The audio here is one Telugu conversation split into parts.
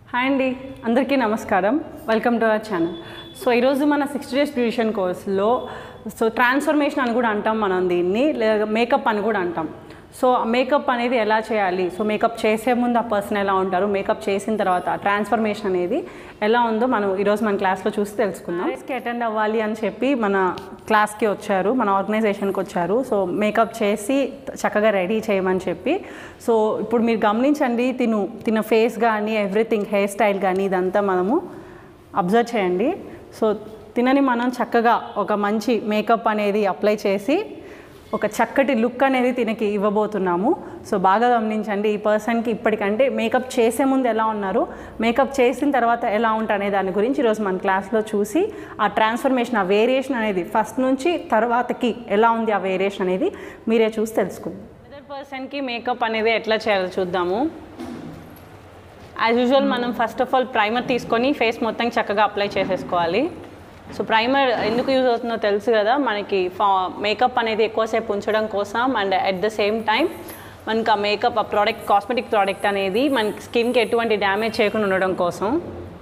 హాయ్ అండి, అందరికీ నమస్కారం. Welcome to our channel. So ఈరోజు మన 60 days బ్యూటిషియన్ కోర్స్లో ట్రాన్స్ఫర్మేషన్ అని కూడా అంటాం మనం దీన్ని, లేదా మేకప్ అని కూడా అంటాం. సో మేకప్ అనేది ఎలా చేయాలి, సో మేకప్ చేసే ముందు ఆ పర్సన్ ఎలా ఉంటారు, మేకప్ చేసిన తర్వాత ట్రాన్స్ఫర్మేషన్ అనేది ఎలా ఉందో మనం ఈరోజు మన క్లాస్లో చూసి తెలుసుకుందాం. మ్యారేజ్కి అటెండ్ అవ్వాలి అని చెప్పి మన క్లాస్కి వచ్చారు, మన ఆర్గనైజేషన్కి వచ్చారు. సో మేకప్ చేసి చక్కగా రెడీ చేయమని చెప్పి. సో ఇప్పుడు మీరు గమనించండి, తిన ఫేస్ కానీ ఎవ్రీథింగ్, హెయిర్ స్టైల్ కానీ ఇదంతా మనము అబ్జర్వ్ చేయండి. సో తినని మనం చక్కగా ఒక మంచి మేకప్ అనేది అప్లై చేసి ఒక చక్కటి లుక్ అనేది తినకి ఇవ్వబోతున్నాము. సో బాగా గమనించండి, ఈ పర్సన్కి ఇప్పటికంటే మేకప్ చేసే ముందు ఎలా ఉన్నారు, మేకప్ చేసిన తర్వాత ఎలా ఉంటారు అనే దాని గురించి ఈరోజు మన క్లాస్లో చూసి ఆ ట్రాన్స్ఫర్మేషన్, ఆ వేరియేషన్ అనేది ఫస్ట్ నుంచి తర్వాతకి ఎలా ఉంది ఆ వేరియేషన్ అనేది మీరే చూసి తెలుసుకుందాం. అదర్ పర్సన్కి మేకప్ అనేది ఎట్లా చేయాలో చూద్దాము. యాజ్ యూజువల్ మనం ఫస్ట్ ఆఫ్ ఆల్ ప్రైమర్ తీసుకొని ఫేస్ మొత్తం చక్కగా అప్లై చేసేసుకోవాలి. సో ప్రైమర్ ఎందుకు యూజ్ అవుతుందో తెలుసు కదా, మనకి మేకప్ అనేది ఎక్కువసేపు ఉంచడం కోసం, and at the same time మనకి ఆ మేకప్, ఆ ప్రోడక్ట్, కాస్మెటిక్ ప్రోడక్ట్ అనేది మనకి స్కిన్కి ఎటువంటి డ్యామేజ్ చేయకుండా ఉండడం కోసం.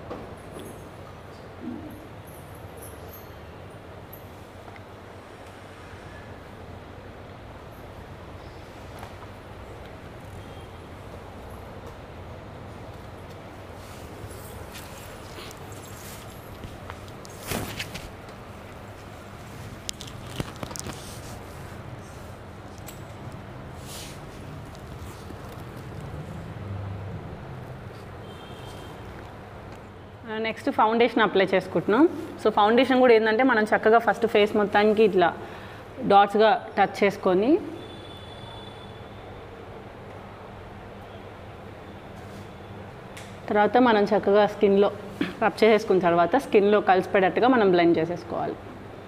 నెక్స్ట్ ఫౌండేషన్ అప్లై చేసుకుంటున్నాం. సో ఫౌండేషన్ కూడా ఏంటంటే మనం చక్కగా ఫస్ట్ ఫేస్ మొత్తానికి ఇట్లా డాట్స్గా టచ్ చేసుకొని తర్వాత మనం చక్కగా స్కిన్లో రబ్ చేసేసుకున్న తర్వాత స్కిన్లో కలిసిపోయేటట్టుగా మనం బ్లెండ్ చేసేసుకోవాలి.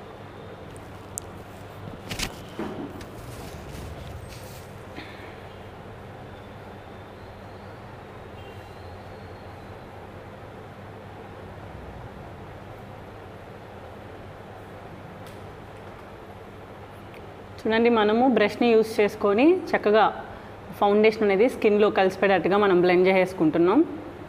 చూడండి, మనము బ్రష్ని యూస్ చేసుకొని చక్కగా ఫౌండేషన్ అనేది స్కిన్లో కలిసిపోయేటట్టుగా మనం బ్లెండ్ చేసుకుంటున్నాం.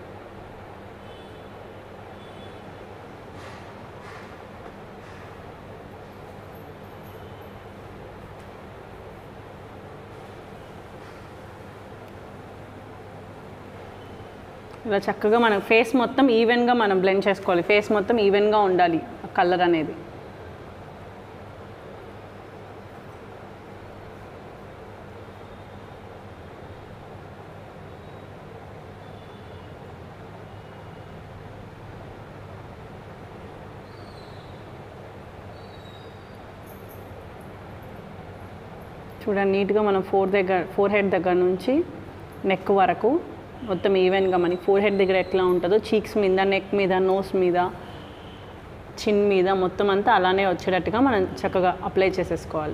ఇలా చక్కగా మన ఫేస్ మొత్తం ఈవెన్గా మనం బ్లెండ్ చేసుకోవాలి. ఫేస్ మొత్తం ఈవెన్గా ఉండాలి కలర్ అనేది. చూడండి, నీట్గా మనం ఫోర్ హెడ్ దగ్గర నుంచి నెక్ వరకు మొత్తం ఈవెన్గా మనకి ఫోర్ హెడ్ దగ్గర ఎట్లా ఉంటుందో చీక్స్ మీద, నెక్ మీద, నోస్ మీద, చిన్ మీద మొత్తం అంతా అలానే వచ్చేటట్టుగా మనం చక్కగా అప్లై చేసేసుకోవాలి.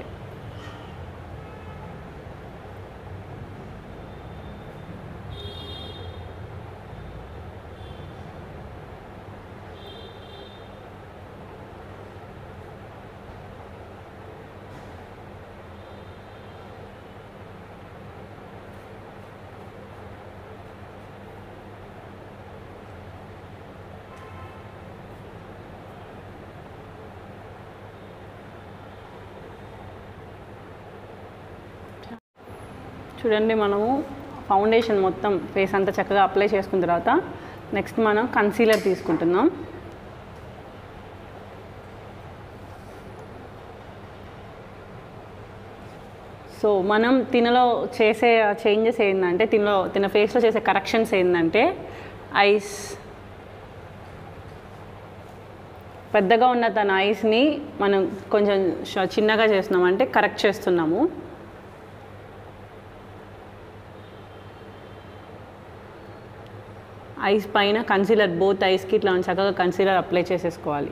చూడండి, మనము ఫౌండేషన్ మొత్తం ఫేస్ అంతా చక్కగా అప్లై చేసుకున్న తర్వాత నెక్స్ట్ మనం కన్సీలర్ తీసుకుంటున్నాం. సో మనం తినలో చేసే చేంజెస్ ఏంటంటే, తిన ఫేస్లో చేసే కరెక్షన్స్ ఏంటంటే, ఐస్ పెద్దగా ఉన్న తన ఐస్ని మనం కొంచెం చిన్నగా చేస్తున్నామంటే కరెక్ట్ చేస్తున్నాము. ఐస్ పైన కన్సీలర్, బోత్ ఐస్కి ఇట్లా చక్కగా కన్సీలర్ అప్లై చేసేసుకోవాలి.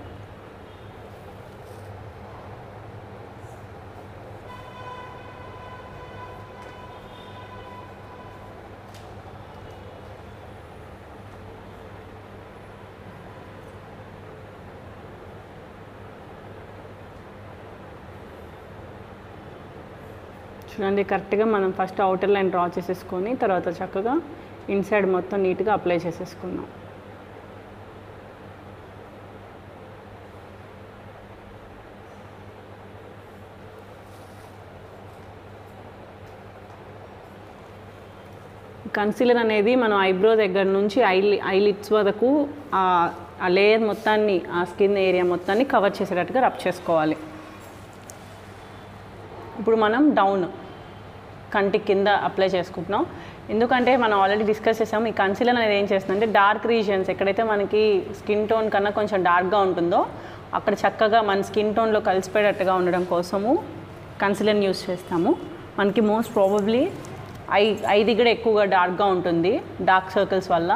చూడండి, కరెక్ట్గా మనం ఫస్ట్ అవుటర్ లైన్ డ్రా చేసేసుకొని తర్వాత చక్కగా ఇన్సైడ్ మొత్తం నీట్గా అప్లై చేసేసుకున్నాం. కన్సీలర్ అనేది మనం ఐబ్రో దగ్గర నుంచి ఐలిడ్స్ వరకు ఆ లేయర్ మొత్తాన్ని, ఆ స్కిన్ ఏరియా మొత్తాన్ని కవర్ చేసేటట్టుగా రబ్ చేసుకోవాలి. ఇప్పుడు మనం డౌన్ కంటి కింద అప్లై చేసుకుంటున్నాం. ఎందుకంటే మనం ఆల్రెడీ డిస్కస్ చేసాం, ఈ కన్సీలర్ అనేది ఏం చేస్తుందంటే డార్క్ రీజియన్స్ ఎక్కడైతే మనకి స్కిన్ టోన్ కన్నా కొంచెం డార్క్గా ఉంటుందో అక్కడ చక్కగా మన స్కిన్ టోన్లో కలిసిపోయేటట్టుగా ఉండడం కోసము కన్సీలర్ని యూస్ చేస్తాము. మనకి మోస్ట్ ప్రాబబ్లీ ఐ దగ్గర ఎక్కువగా డార్క్గా ఉంటుంది డార్క్ సర్కిల్స్ వల్ల.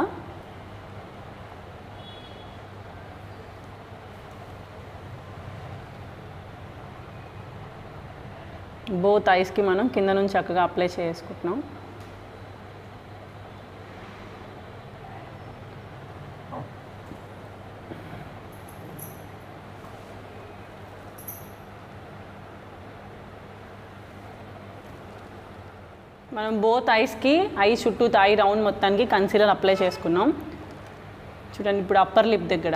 బోత్ ఐస్కి మనం కింద నుంచి చక్కగా అప్లై చేసుకుంటున్నాం. మనం బోత్ ఐస్కి ఐ చుట్టూ ఐ రౌండ్ మొత్తానికి కన్సీలర్ అప్లై చేసుకున్నాం. చూడండి, ఇప్పుడు అప్పర్ లిప్ దగ్గర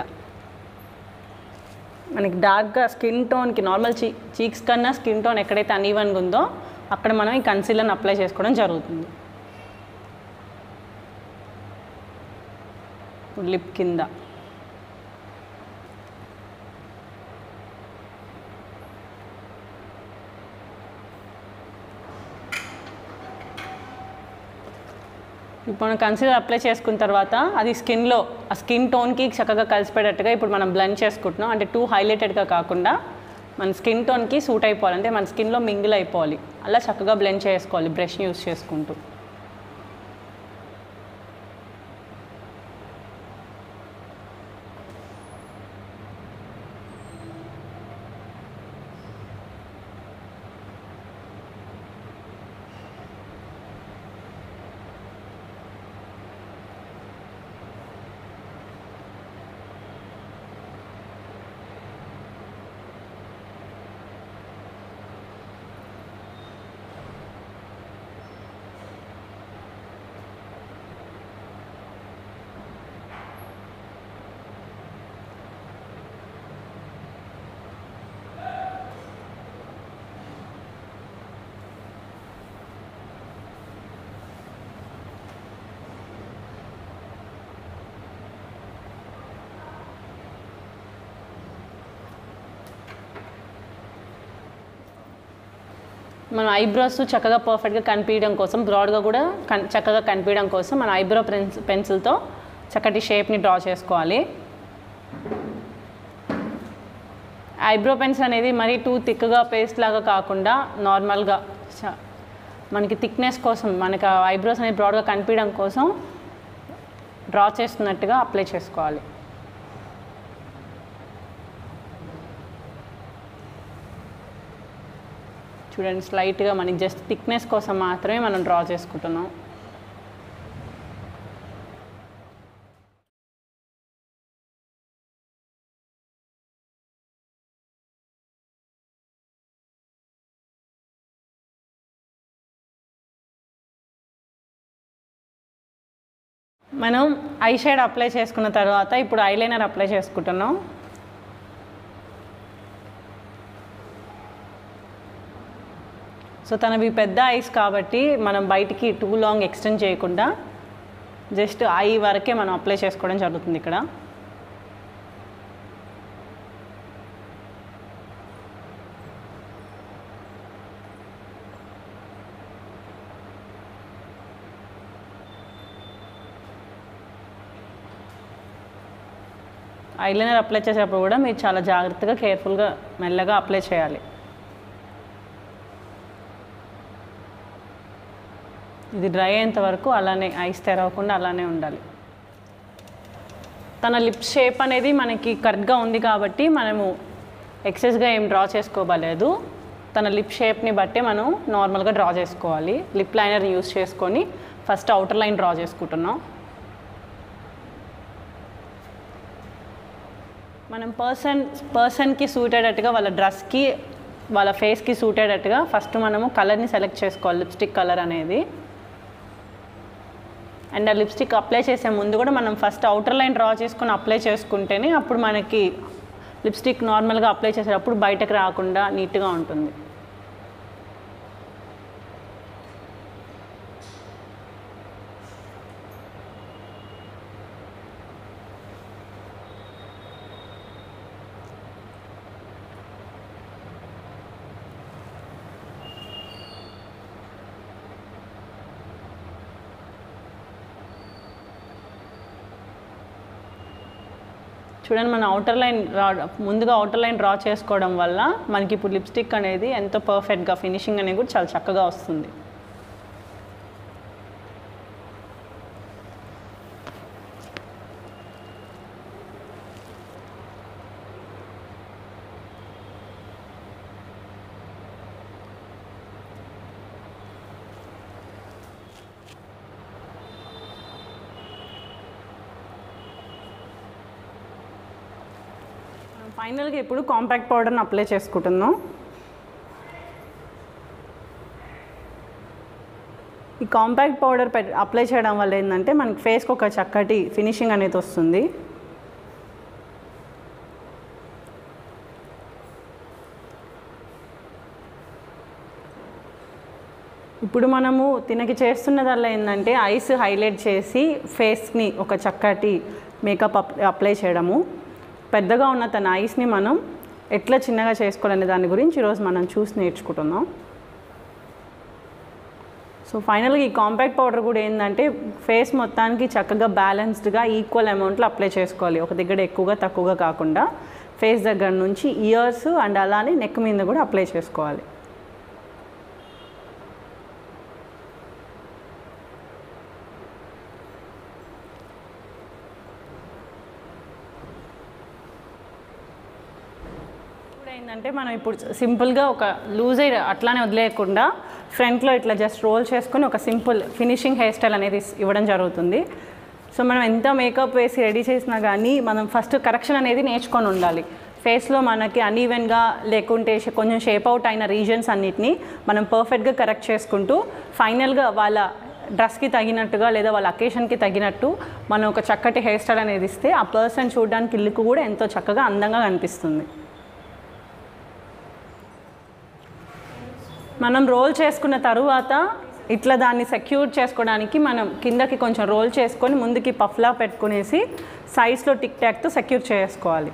మనకి డార్క్గా స్కిన్ టోన్కి నార్మల్ చీక్స్ కన్నా స్కిన్ టోన్ ఎక్కడైతే అన్ఈవన్గా ఉందో అక్కడ మనం ఈ కన్సీలర్ని అప్లై చేసుకోవడం జరుగుతుంది. ఇప్పుడు లిప్ కింద ఇప్పుడు మనం కన్సీలర్ అప్లై చేసుకున్న తర్వాత అది స్కిన్లో ఆ స్కిన్ టోన్కి చక్కగా కలిసిపోయేటట్టుగా ఇప్పుడు మనం బ్లెండ్ చేసుకుంటున్నాం. అంటే టూ హైలైటెడ్గా కాకుండా మన స్కిన్ టోన్కి సూట్ అయిపోవాలి, అంటే మన స్కిన్లో మింగిల్ అయిపోవాలి. అలా చక్కగా బ్లెండ్ చేసుకోవాలి బ్రష్ని యూస్ చేసుకుంటూ. మన ఐబ్రోస్ చక్కగా పర్ఫెక్ట్గా కనిపించడం కోసం, బ్రాడ్గా కూడా చక్కగా కనిపించడం కోసం మన ఐబ్రో పెన్సిల్తో చక్కటి షేప్ని డ్రా చేసుకోవాలి. ఐబ్రో పెన్సిల్ అనేది మరీ టూ థిక్గా పేస్ట్ లాగా కాకుండా నార్మల్గా మనకి థిక్నెస్ కోసం, మనకి ఐబ్రోస్ అనేది బ్రాడ్గా కనిపించడం కోసం డ్రా చేస్తున్నట్టుగా అప్లై చేసుకోవాలి. చూడండి, స్లైట్గా మనకి జస్ట్ థిక్నెస్ కోసం మాత్రమే మనం డ్రా చేసుకుంటున్నాం. మనం ఐ షేడ్ అప్లై చేసుకున్న తర్వాత ఇప్పుడు ఐలైనర్ అప్లై చేసుకుంటున్నాం. సో తనవి పెద్ద ఐస్ కాబట్టి మనం బయటికి టూ లాంగ్ ఎక్స్టెండ్ చేయకుండా జస్ట్ ఐ వరకే మనం అప్లై చేసుకోవడం జరుగుతుంది. ఇక్కడ ఐలైనర్ అప్లై చేసేటప్పుడు కూడా మీరు చాలా జాగ్రత్తగా కేర్ఫుల్గా మెల్లగా అప్లై చేయాలి. ఇది డ్రై అయ్యేంత వరకు అలానే ఐస్ తెరవకుండా అలానే ఉండాలి. తన లిప్ షేప్ అనేది మనకి కరెక్ట్గా ఉంది కాబట్టి మనము ఎక్సెస్గా ఏం డ్రా చేసుకోవలేదు. తన లిప్ షేప్ని బట్టి మనం నార్మల్గా డ్రా చేసుకోవాలి. లిప్ లైనర్ యూస్ చేసుకొని ఫస్ట్ అవుటర్ లైన్ డ్రా చేసుకుంటున్నాం. మనం పర్సన్కి సూట్ అయ్యేటట్టుగా, వాళ్ళ డ్రెస్కి, వాళ్ళ ఫేస్కి సూట్ అయ్యేటట్టుగా ఫస్ట్ మనము కలర్ని సెలెక్ట్ చేసుకోవాలి, లిప్స్టిక్ కలర్ అనేది. అండ్ ఆ లిప్స్టిక్ అప్లై చేసే ముందు కూడా మనం ఫస్ట్ అవుటర్ లైన్ డ్రా చేసుకొని అప్లై చేసుకుంటేనే అప్పుడు మనకి లిప్స్టిక్ నార్మల్గా అప్లై చేసేటప్పుడు బయటకు రాకుండా నీట్గా ఉంటుంది. చూడండి మన ముందుగా అవుటర్ లైన్ డ్రా చేసుకోవడం వల్ల మనకి ఇప్పుడు లిప్స్టిక్ అనేది ఎంతో పర్ఫెక్ట్గా ఫినిషింగ్ అనేది కూడా చాలా చక్కగా వస్తుంది. ఫైనల్గా ఇప్పుడు కాంపాక్ట్ పౌడర్ని అప్లై చేసుకుంటున్నాం. ఈ కాంపాక్ట్ పౌడర్ అప్లై చేయడం వల్ల ఏంటంటే మనకి ఫేస్కి ఒక చక్కటి ఫినిషింగ్ అనేది వస్తుంది. ఇప్పుడు మనము తినకి చేస్తున్నదల్లా ఏంటంటే ఐస్ హైలైట్ చేసి ఫేస్ని ఒక చక్కటి మేకప్ అప్లై చేయడము. పెద్దగా ఉన్న తన ఐస్ని మనం ఎట్లా చిన్నగా చేసుకోవాలనే దాని గురించి ఈరోజు మనం చూసి నేర్చుకుంటున్నాం. సో ఫైనల్గా ఈ కాంపాక్ట్ పౌడర్ కూడా ఏంటంటే ఫేస్ మొత్తానికి చక్కగా బ్యాలెన్స్డ్గా ఈక్వల్ అమౌంట్లో అప్లై చేసుకోవాలి. ఒక దగ్గర ఎక్కువగా తక్కువగా కాకుండా ఫేస్ దగ్గర నుంచి ఇయర్స్ అండ్ అలానే నెక్ మీద కూడా అప్లై చేసుకోవాలి. ఏంటంటే మనం ఇప్పుడు సింపుల్గా ఒక లూజ్ అట్లానే వదిలేయకుండా ఫ్రంట్లో ఇట్లా జస్ట్ రోల్ చేసుకొని ఒక సింపుల్ ఫినిషింగ్ హెయిర్ స్టైల్ అనేది ఇవ్వడం జరుగుతుంది. సో మనం ఎంత మేకప్ వేసి రెడీ చేసినా కానీ మనం ఫస్ట్ కరెక్షన్ అనేది నేర్చుకొని ఉండాలి. ఫేస్లో మనకి అన్ఈవెన్గా లేకుంటే కొంచెం షేప్ అవుట్ అయిన రీజన్స్ అన్నిటినీ మనం పర్ఫెక్ట్గా కరెక్ట్ చేసుకుంటూ ఫైనల్గా వాళ్ళ డ్రెస్కి తగినట్టుగా లేదా వాళ్ళ అకేషన్కి తగినట్టు మనం ఒక చక్కటి హెయిర్ స్టైల్ అనేది ఇస్తే ఆ పర్సన్ చూడడానికి లుక్ కూడా ఎంతో చక్కగా అందంగా కనిపిస్తుంది. మనం రోల్ చేసుకున్న తరువాత ఇట్లా దాన్ని సెక్యూర్ చేసుకోవడానికి మనం కిందకి కొంచెం రోల్ చేసుకొని ముందుకి పఫ్లా పెట్టుకునేసి సైడ్స్లో టిక్ టాక్తో సెక్యూర్ చేసుకోవాలి.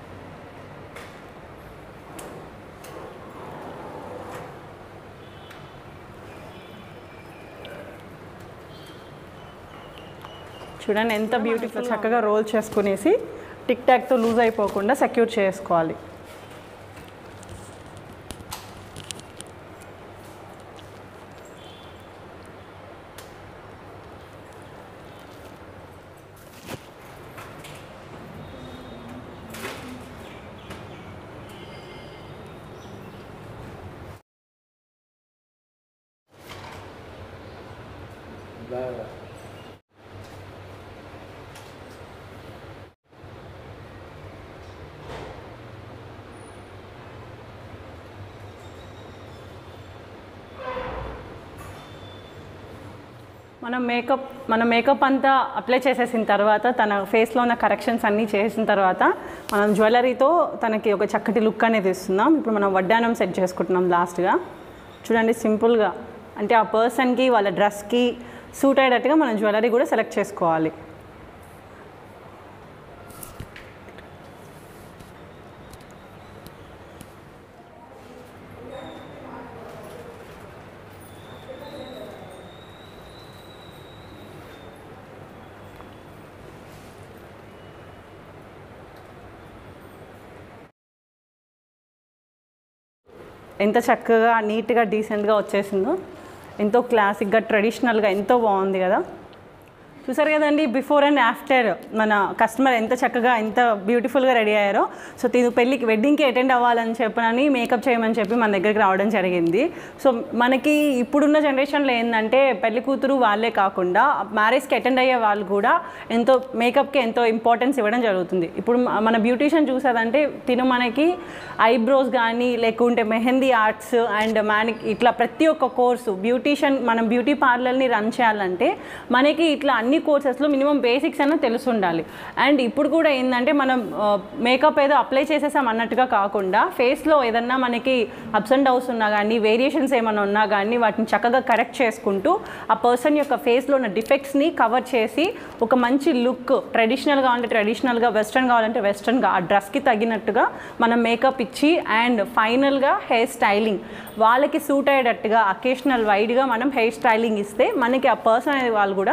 చూడండి ఎంత బ్యూటిఫుల్ చక్కగా రోల్ చేసుకునేసి టిక్ టాక్తో లూజ్ అయిపోకుండా సెక్యూర్ చేసుకోవాలి. మన మేకప్ అంతా అప్లై చేసేసిన తర్వాత తన ఫేస్లో ఉన్న కరెక్షన్స్ అన్నీ చేసిన తర్వాత మనం జ్యువెలరీతో తనకి ఒక చక్కటి లుక్ అనేది ఇస్తున్నాం. ఇప్పుడు మనం వడ్డానం సెట్ చేసుకుంటున్నాం లాస్ట్గా. చూడండి సింపుల్గా అంటే ఆ పర్సన్కి వాళ్ళ డ్రెస్కి సూట్ అయ్యేటట్టుగా మనం జ్యువెలరీ కూడా సెలెక్ట్ చేసుకోవాలి. ఎంత చక్కగా నీట్గా డీసెంట్గా వచ్చేసిందో, ఎంతో క్లాసిక్గా ట్రెడిషనల్గా ఎంతో బాగుంది కదా. చూసారు కదండి బిఫోర్ అండ్ ఆఫ్టర్ మన కస్టమర్ ఎంత చక్కగా ఎంత బ్యూటిఫుల్గా రెడీ అయ్యారో. సో తిను పెళ్ళికి వెడ్డింగ్కి అటెండ్ అవ్వాలని చెప్పని మేకప్ చేయమని చెప్పి మన దగ్గరికి రావడం జరిగింది. సో మనకి ఇప్పుడున్న జనరేషన్లో ఏంటంటే పెళ్లి కూతురు వాళ్ళే కాకుండా మ్యారేజ్కి అటెండ్ అయ్యే వాళ్ళు కూడా ఎంతో మేకప్కి ఎంతో ఇంపార్టెన్స్ ఇవ్వడం జరుగుతుంది. ఇప్పుడు మన బ్యూటీషియన్ చూసాదంటే తిను మనకి ఐబ్రోస్ కానీ లేకుంటే మెహందీ ఆర్ట్స్ అండ్ ఇట్లా ప్రతి ఒక్క కోర్సు బ్యూటీషియన్ మనం బ్యూటీ పార్లర్ని రన్ చేయాలంటే మనకి ఇట్లా అన్ని కోర్సెస్లో మినిమం బేసిక్స్ అన్న తెలిసి ఉండాలి. అండ్ ఇప్పుడు కూడా ఏంటంటే మనం మేకప్ ఏదో అప్లై చేసేసాం అన్నట్టుగా కాకుండా ఫేస్లో ఏదన్నా మనకి అప్స్ అండ్ డౌన్స్ ఉన్నా కానీ వేరియేషన్స్ ఏమైనా ఉన్నా కానీ వాటిని చక్కగా కరెక్ట్ చేసుకుంటూ ఆ పర్సన్ యొక్క ఫేస్లో ఉన్న డిఫెక్ట్స్ని కవర్ చేసి ఒక మంచి లుక్ ట్రెడిషనల్గా అంటే ట్రెడిషనల్గా వెస్ట్రన్ కావాలంటే వెస్ట్రన్గా ఆ డ్రెస్కి తగినట్టుగా మనం మేకప్ ఇచ్చి అండ్ ఫైనల్గా హెయిర్ స్టైలింగ్ వాళ్ళకి సూట్ అయ్యేటట్టుగా అకేషనల్ వైడ్గా మనం హెయిర్ స్టైలింగ్ ఇస్తే మనకి ఆ పర్సన్ అనే వాళ్ళు కూడా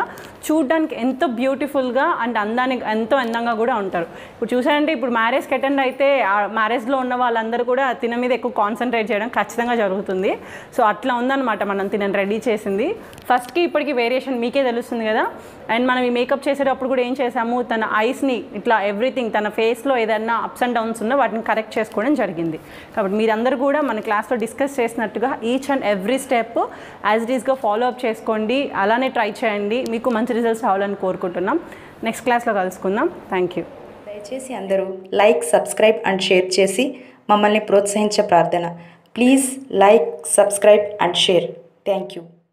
చూడడానికి ఎంతో బ్యూటిఫుల్గా అండ్ ఎంతో అందంగా కూడా ఉంటారు. ఇప్పుడు చూసారంటే ఇప్పుడు మ్యారేజ్కి అటెండ్ అయితే ఆ మ్యారేజ్లో ఉన్న వాళ్ళందరూ కూడా తిన మీద ఎక్కువ కాన్సన్ట్రేట్ చేయడం ఖచ్చితంగా జరుగుతుంది. సో అట్లా ఉందన్నమాట మనం తినని రెడీ చేసింది. ఫస్ట్కి ఇప్పటికి వేరియేషన్ మీకే తెలుస్తుంది కదా. అండ్ మనం ఈ మేకప్ చేసేటప్పుడు కూడా ఏం చేసాము, తన ఐస్ని ఇట్లా ఎవ్రీథింగ్ తన ఫేస్లో ఏదైనా అప్స్ అండ్ డౌన్స్ ఉన్నా వాటిని కరెక్ట్ చేసుకోవడం జరిగింది. కాబట్టి మీరందరూ కూడా మన క్లాస్లో డిస్కస్ చేసినట్టుగా each and every step as it ఈస్గా ఫాలో అప్ చేసుకోండి, అలానే ట్రై చేయండి. మీకు మంచి రిజల్ట్స్ రావాలని కోరుకుంటున్నాం. నెక్స్ట్ క్లాస్లో కలుసుకుందాం. Thank you. దయచేసి అందరూ లైక్, సబ్స్క్రైబ్ అండ్ షేర్ చేసి మమ్మల్ని ప్రోత్సహించే ప్రార్థన. Please like, subscribe and share. Thank you.